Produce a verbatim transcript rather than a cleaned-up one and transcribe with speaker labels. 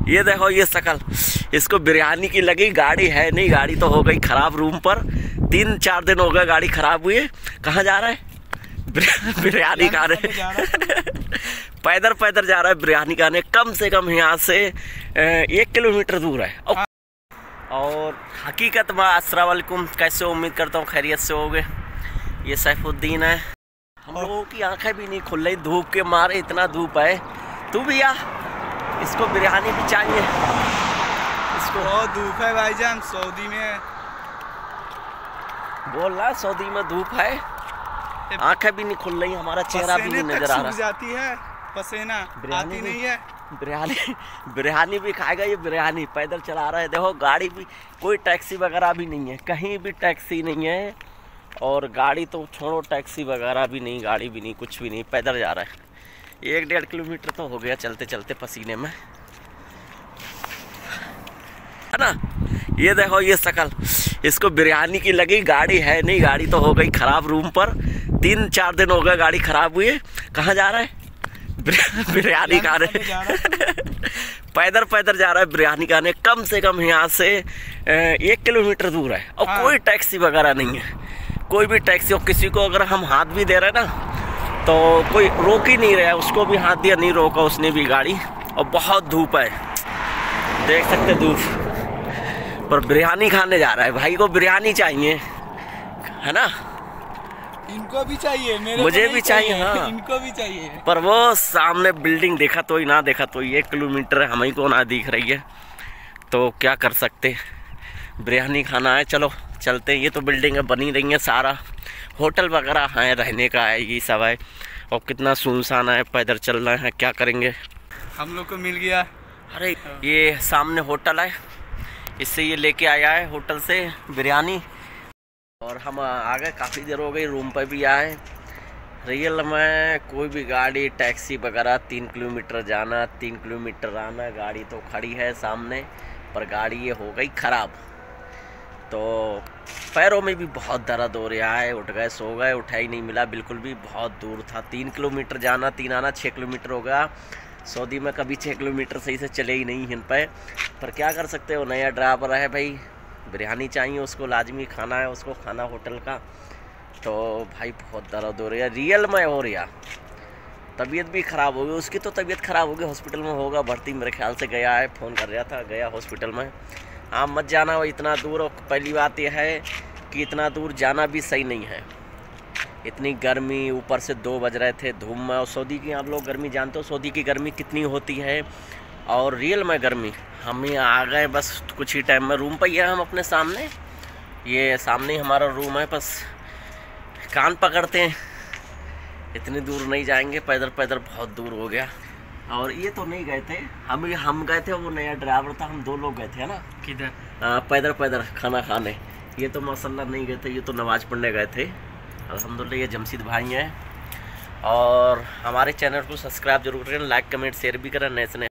Speaker 1: ये देखो ये शकल, इसको बिरयानी की लगी, गाड़ी है नहीं, गाड़ी तो हो गई खराब रूम पर। तीन चार दिन हो गए गाड़ी खराब हुई। कहाँ जा रहा है? बिरयानी खाने। पैदल पैदल जा रहा है बिरयानी खाने। कम से कम यहाँ से एक किलोमीटर दूर है। और हकीकत में अस्सलाम वालेकुम, कैसे उम्मीद करता हूँ खैरियत से होगे। ये सैफुद्दीन है। हम लोगों की आंखें भी नहीं खुल रही धूप के मारे, इतना धूप है। तू भी आ, इसको बिरयानी भी चाहिए। इसको
Speaker 2: बहुत धूप है भाईजान, सऊदी में
Speaker 1: बोल रहा, सऊदी में धूप है, आंखें भी नहीं खुल रही, हमारा चेहरा भी नहीं नजर आ रहा।
Speaker 2: जाती है पसीना, आती नहीं है।
Speaker 1: बिरयानी बिरयानी भी खाएगा ये। बिरयानी पैदल चला रहा है। देखो गाड़ी भी, कोई टैक्सी वगैरह भी नहीं है, कहीं भी टैक्सी नहीं है। और गाड़ी तो छोड़ो, टैक्सी वगैरह भी नहीं, गाड़ी भी नहीं, कुछ भी नहीं, पैदल जा रहा है। एक डेढ़ किलोमीटर तो हो गया चलते चलते पसीने में, है ना। ये देखो ये शकल, इसको बिरयानी की लगी, गाड़ी है नहीं, गाड़ी तो हो गई खराब रूम पर। तीन चार दिन हो गए गाड़ी खराब हुई। कहाँ जा रहा है? बिरयानी खाने। पैदल पैदल जा रहा है बिरयानी खाने। कम से कम यहाँ से एक किलोमीटर दूर है। और हाँ। कोई टैक्सी वगैरह नहीं है, कोई भी टैक्सी। और किसी को अगर हम हाथ भी दे रहे हैं ना, तो कोई रोक ही नहीं रहा है। उसको भी हाथ दिया, नहीं रोका उसने भी गाड़ी। और बहुत धूप है, देख सकते धूप पर। बिरयानी खाने जा रहा है, भाई को बिरयानी चाहिए, है ना।
Speaker 2: इनको भी चाहिए, मेरे
Speaker 1: मुझे भी चाहिए, चाहिए हाँ,
Speaker 2: इनको भी चाहिए।
Speaker 1: पर वो सामने बिल्डिंग देखा तो ही ना देखा तो ही एक किलोमीटर है, हमें को ना दिख रही है, तो क्या कर सकते। बिरयानी खाना है, चलो चलते हैं। ये तो बिल्डिंगें बनी रही हैं, सारा होटल वगैरह है, रहने का है, ये सब है। और कितना सुनसान है, पैदल चलना है, क्या करेंगे।
Speaker 2: हम लोग को मिल गया।
Speaker 1: अरे ये सामने होटल है, इससे ये लेके आया है होटल से बिरयानी। और हम आ गए, काफ़ी देर हो गई, रूम पर भी आए। रियल में कोई भी गाड़ी टैक्सी वगैरह तीन किलोमीटर जाना, तीन किलोमीटर आना। गाड़ी तो खड़ी है सामने, पर गाड़ी ये हो गई ख़राब। तो पैरों में भी बहुत दर्द हो रहा है। उठ गए, सो गए, उठा ही नहीं मिला बिल्कुल भी। बहुत दूर था, तीन किलोमीटर जाना, तीन आना, छः किलोमीटर हो गया। सऊदी में कभी छः किलोमीटर सही से चले ही नहीं हिन पे। पर क्या कर सकते हो, नया ड्राइवर है भाई, बिरयानी चाहिए उसको, लाजमी खाना है उसको, खाना होटल का। तो भाई बहुत दर्द हो रहा है, रियल में हो रहा। तबीयत भी ख़राब हो गई उसकी, तो तबीयत ख़राब हो गई, हॉस्पिटल में होगा भर्ती, मेरे ख्याल से गया है, फ़ोन कर रहा था, गया हॉस्पिटल में। हाँ मत जाना वो इतना दूर। और पहली बात यह है कि इतना दूर जाना भी सही नहीं है, इतनी गर्मी, ऊपर से दो बज रहे थे, धूप में। और सऊदी की आप लोग गर्मी जानते हो, सऊदी की गर्मी कितनी होती है। और रियल में गर्मी। हम ही आ गए बस कुछ ही टाइम में, रूम पर ही है हम अपने सामने। ये सामने ही हमारा रूम है, बस कान पकड़ते हैं, इतनी दूर नहीं जाएंगे, पैदल पैदल बहुत दूर हो गया। और ये तो नहीं गए थे हम, हम गए थे, वो नया ड्राइवर था, हम दो लोग गए थे, है ना।
Speaker 2: किधर?
Speaker 1: पैदल पैदल खाना खाने। ये तो माशाल्लाह नहीं गए थे, ये तो नमाज़ पढ़ने गए थे। अल्हम्दुलिल्लाह ये जमशीद भाई हैं। और हमारे चैनल को सब्सक्राइब जरूर करें, लाइक कमेंट शेयर भी करें। नए से नए